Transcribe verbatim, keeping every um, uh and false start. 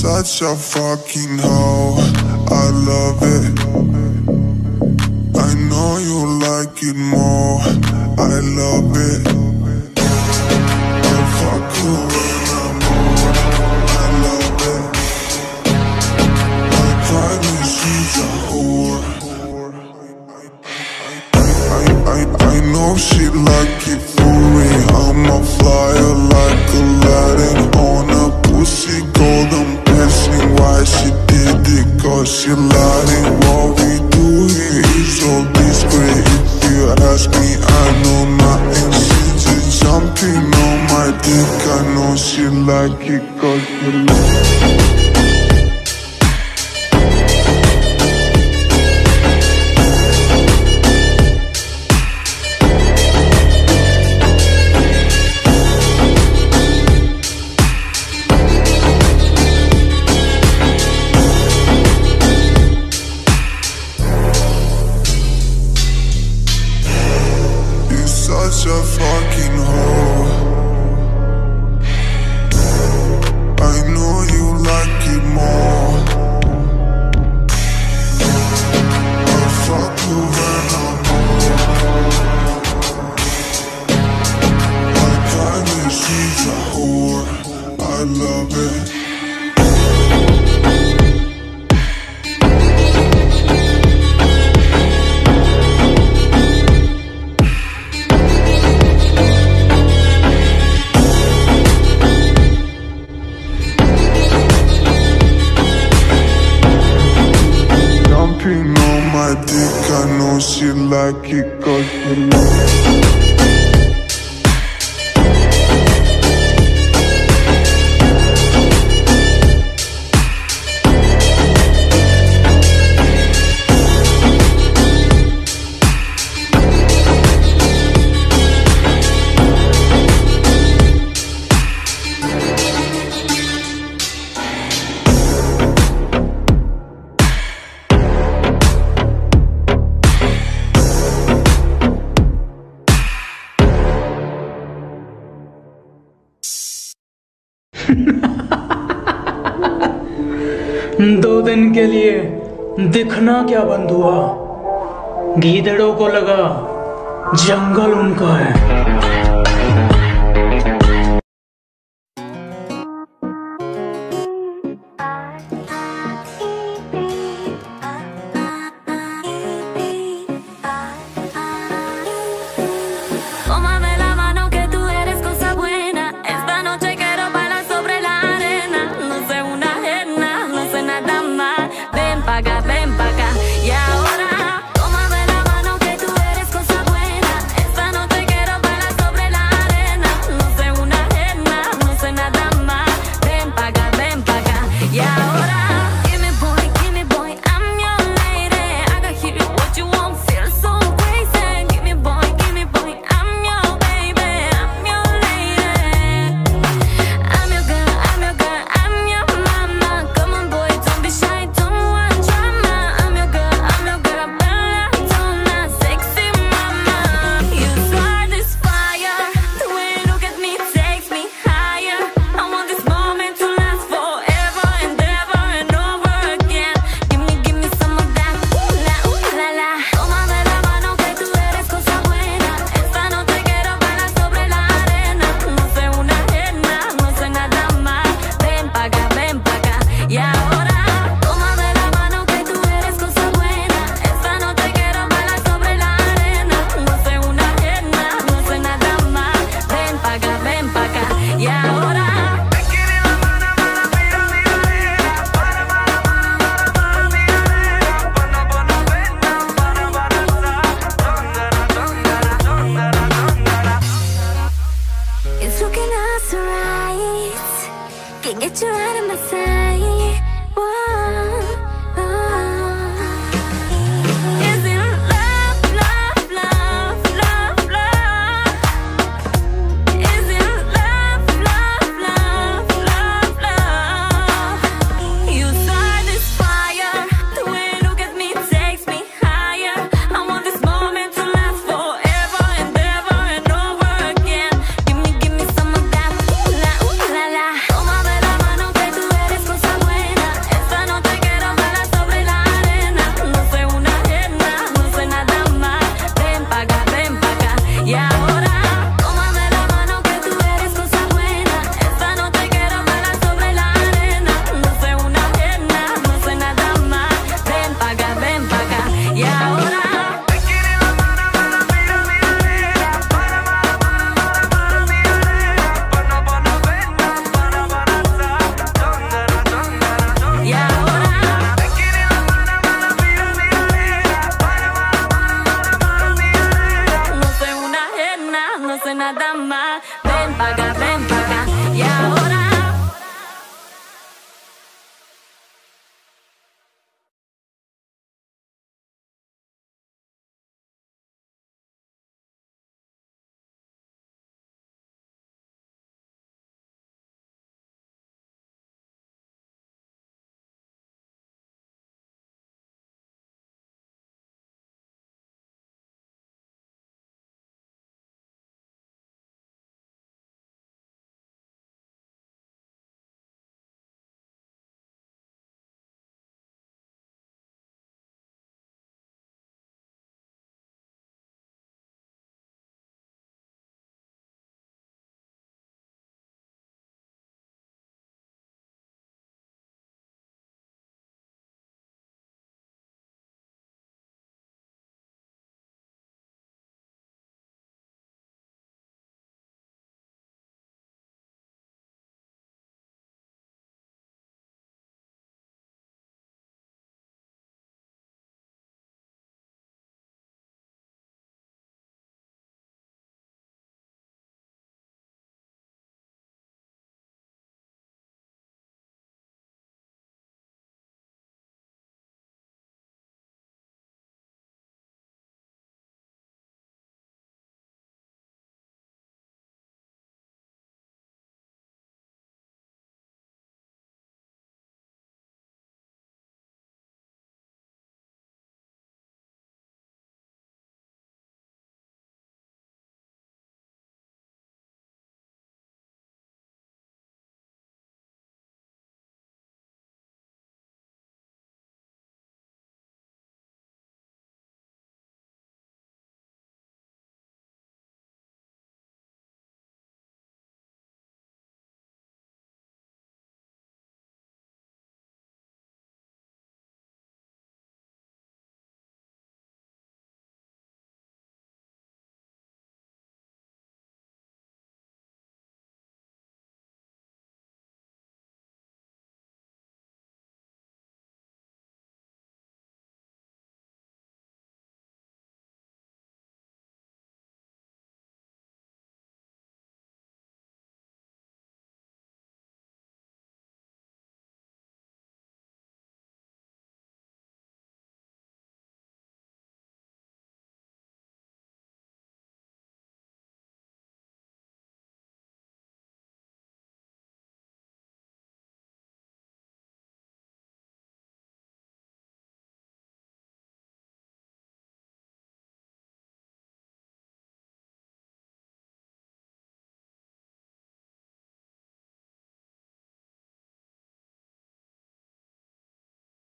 such a fucking hoe, I love it. I know you like it more, I love it. I fuck you when I'm on, I love it. I probably she's a whore. I, I, I know she like it for me. I'm a flyer like Aladdin on a pussy golden piercing. Why she did it? Cause she lied. What we do here is so discreet. If you ask me, I know nothing. She just jumping on my dick. I know she like it cause she like it. Such a fucking hoe. I know you like it more. I fuck you when I'm on. I kinda she's a whore, I love it. On my dick, I know she like it cause she like it. दो दिन के लिए दिखना क्या बंद हुआ, गीदड़ों को लगा जंगल उनका है। Get you out of my sight. Whoa, oh. Is it love, love, love, love, love? Is it love, love, love, love, love? You start this fire. The way you look at me takes me higher. I want this moment to last forever and ever and over again. Give me, give me some of that. Ooh la, ooh la la. Tómame la mano que tú eres dama. Ven pa' acá,